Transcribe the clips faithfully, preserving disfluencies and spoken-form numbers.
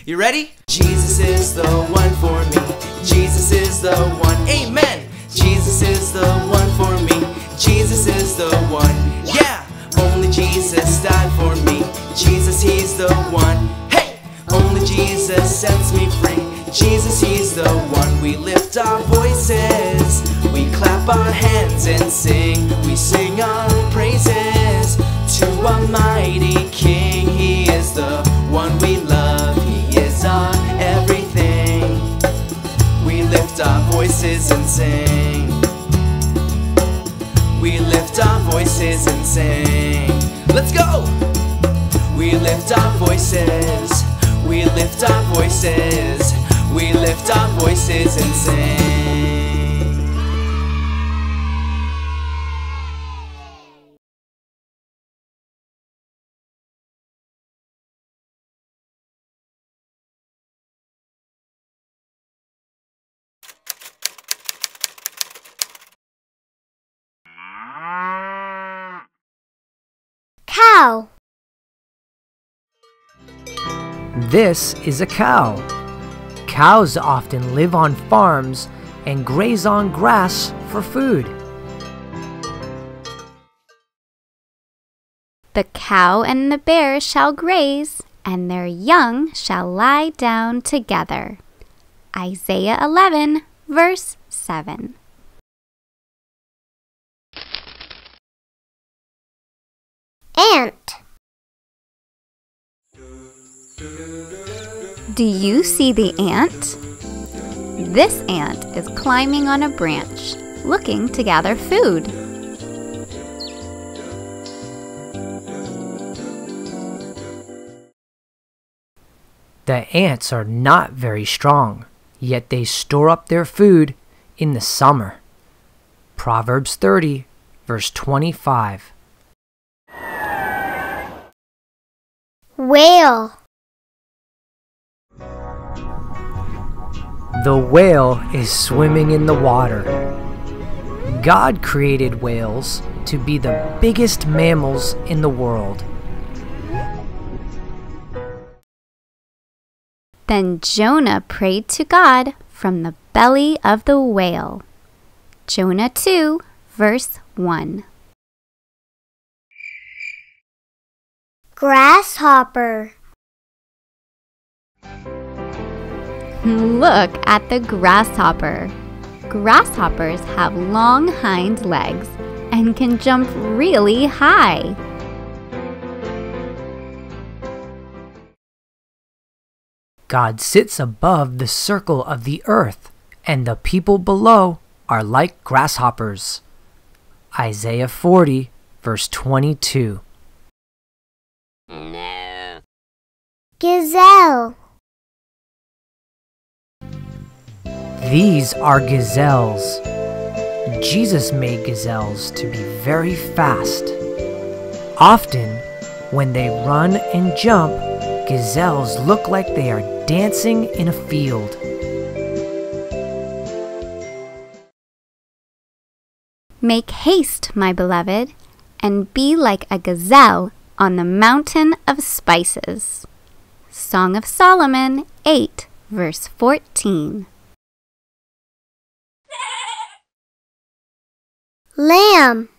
You ready? Jesus is the one for me. Jesus is the one. Amen. Jesus is the one for me. Jesus is the one. Yeah. Only Jesus died for me. Jesus, he's the one. Hey. Only Jesus sets me free. Jesus, he's the one. We lift our voices. We clap our hands and sing. We sing our praises to our mighty King. He is the one we love. He is our everything. We lift our voices and sing. We lift our voices and sing. Let's go! We lift our voices. We lift our voices. We lift our voices and sing. Cow. This is a cow. Cows often live on farms and graze on grass for food. The cow and the bear shall graze, and their young shall lie down together. Isaiah eleven, verse seven. Ant. Do you see the ant? This ant is climbing on a branch, looking to gather food. The ants are not very strong, yet they store up their food in the summer. Proverbs thirty, verse twenty-five. Whale. The whale is swimming in the water. God created whales to be the biggest mammals in the world. Then Jonah prayed to God from the belly of the whale. Jonah two, verse one. Grasshopper. Look at the grasshopper. Grasshoppers have long hind legs and can jump really high. God sits above the circle of the earth, and the people below are like grasshoppers. Isaiah forty, verse twenty-two. No. Gazelle. These are gazelles. Jesus made gazelles to be very fast. Often, when they run and jump, gazelles look like they are dancing in a field. Make haste, my beloved, and be like a gazelle on the mountain of spices. Song of Solomon eight, verse fourteen. Lamb.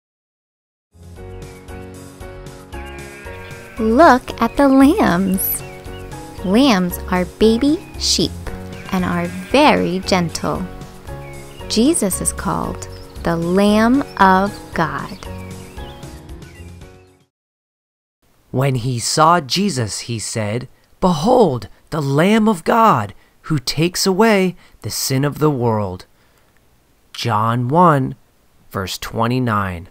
Look at the lambs. Lambs are baby sheep and are very gentle. Jesus is called the Lamb of God. When he saw Jesus, he said, "Behold, the Lamb of God, who takes away the sin of the world." John one, verse twenty-nine.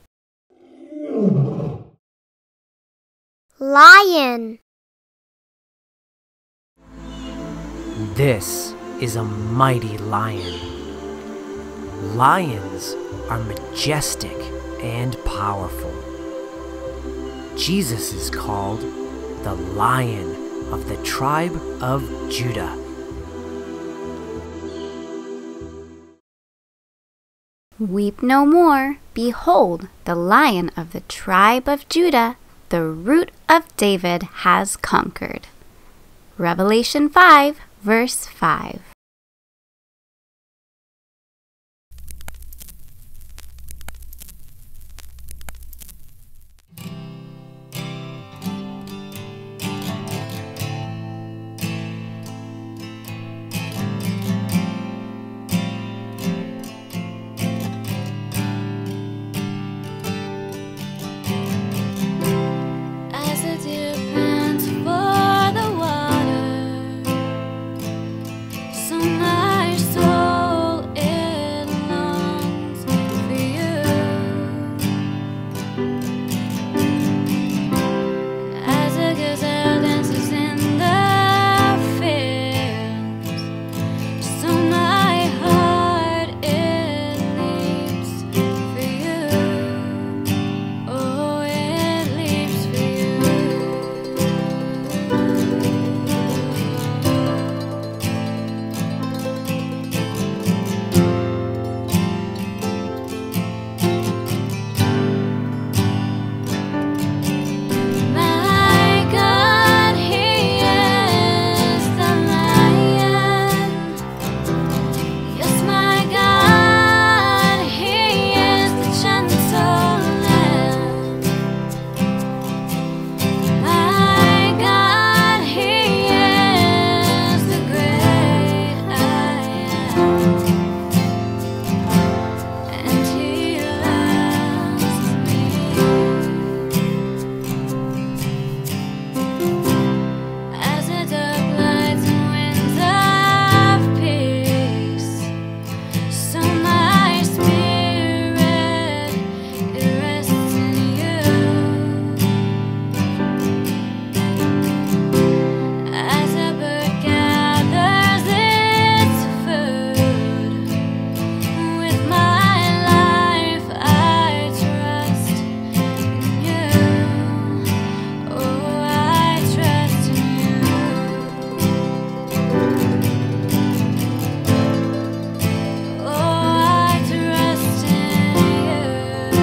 Lion. This is a mighty lion. Lions are majestic and powerful. Jesus is called the Lion of the tribe of Judah. Weep no more. Behold, the Lion of the tribe of Judah, the root of David, has conquered. Revelation five, verse five. As a deer pants for the water, so my soul it longs for you. As a gazelle dances in the fields, so my heart it leaps for you. Oh, it leaps for you. My God, He is the Lion. Yes, my God, He is the gentle Lamb. My God, He is the great I am, and He loves me. As a dove glides in winds of peace, so my spirit it rests in you. As a bird gathers its food, with my life I trust in you. Oh, I trust in you. Oh, I trust in you.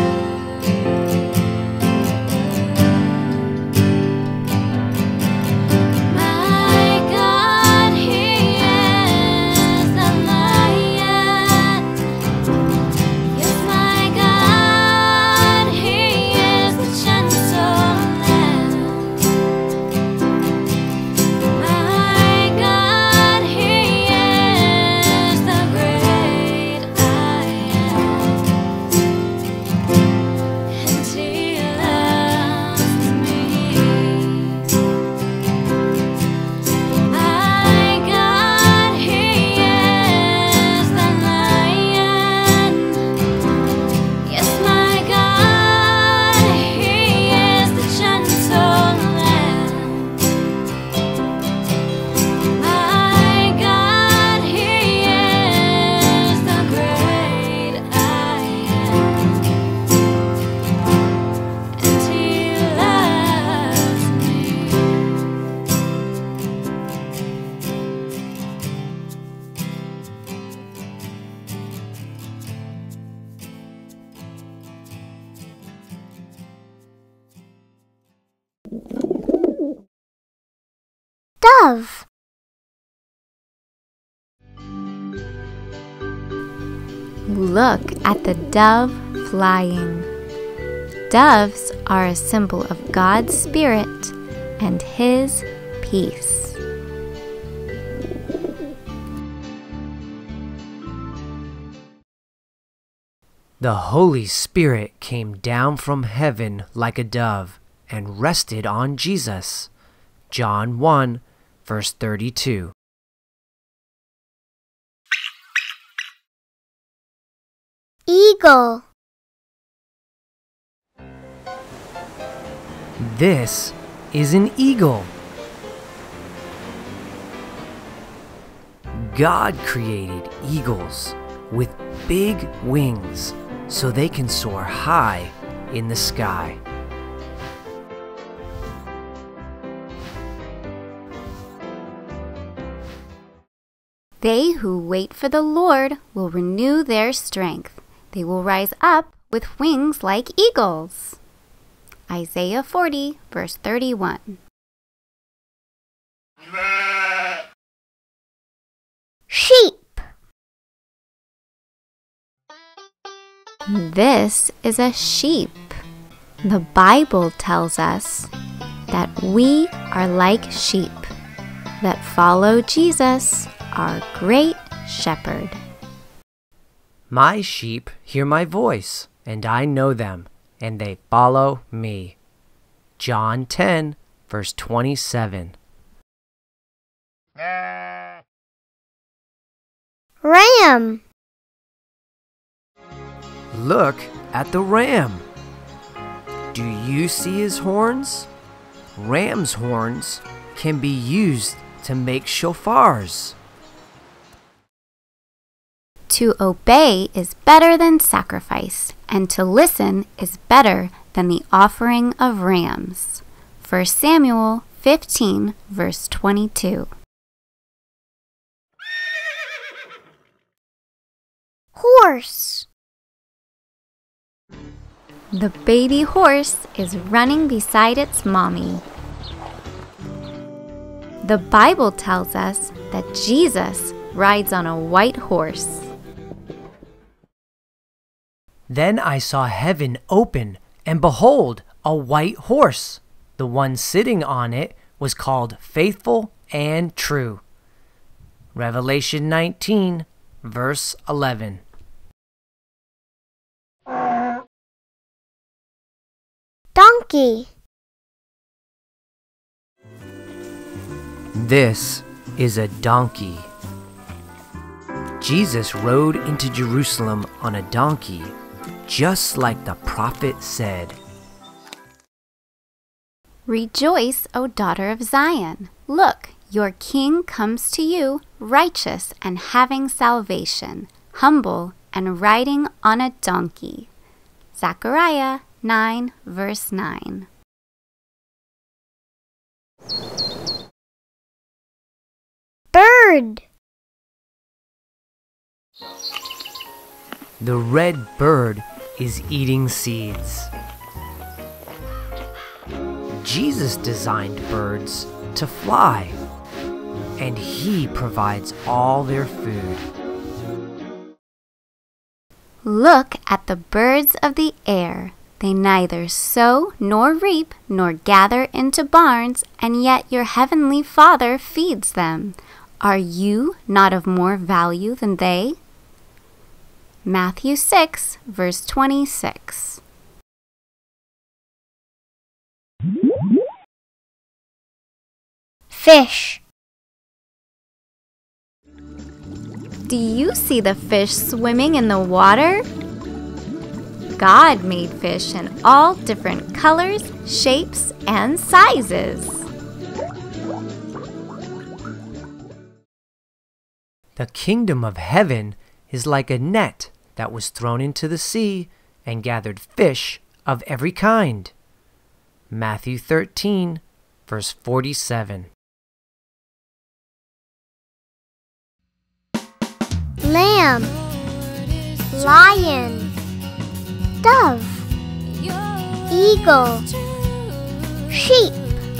My God, He is the Lion. Yes, my God, He is the gentle Lamb. My God, He is the great I am, and He loves me. My God, He is the Lion. Yes, my God, He is the gentle Lamb. My God, He is the great I am, and He loves me. Dove. Look at the dove flying. Doves are a symbol of God's Spirit and His peace. The Holy Spirit came down from heaven like a dove and rested on Jesus. John one, verse thirty-two. Eagle. This is an eagle. God created eagles with big wings so they can soar high in the sky. They who wait for the Lord will renew their strength. They will rise up with wings like eagles. Isaiah forty, verse thirty-one. This is a sheep. The Bible tells us that we are like sheep that follow Jesus, our great shepherd. My sheep hear my voice, and I know them, and they follow me. John ten, verse twenty-seven. Ram. Look at the ram. Do you see his horns? Ram's horns can be used to make shofars. To obey is better than sacrifice, and to listen is better than the offering of rams. First Samuel fifteen, verse twenty-two. Horse. The baby horse is running beside its mommy. The Bible tells us that Jesus rides on a white horse. Then I saw heaven open, and behold, a white horse. The one sitting on it was called Faithful and True. Revelation nineteen, verse eleven. Donkey. This is a donkey. Jesus rode into Jerusalem on a donkey, just like the prophet said. Rejoice, O daughter of Zion. Look, your king comes to you, righteous and having salvation, humble and riding on a donkey. Zechariah nine, verse nine. Bird. The red bird is eating seeds. Jesus designed birds to fly, and he provides all their food. Look at the birds of the air. They neither sow nor reap nor gather into barns, and yet your heavenly Father feeds them. Are you not of more value than they? Matthew six, verse twenty-six. Fish. Do you see the fish swimming in the water? God made fish in all different colors, shapes, and sizes. The kingdom of heaven is like a net that was thrown into the sea and gathered fish of every kind. Matthew thirteen, verse forty-seven. Lamb. Lion. Dove. Eagle. Sheep.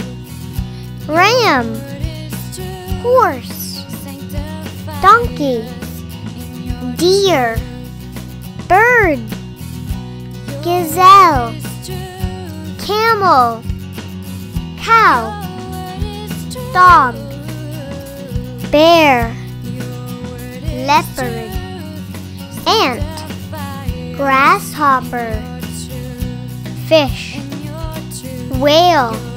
Ram. Horse. Donkey. Deer. Bird. Gazelle. Camel. Cow. Dog. Bear. Leopard. Ant. Grasshopper. Fish. Whale.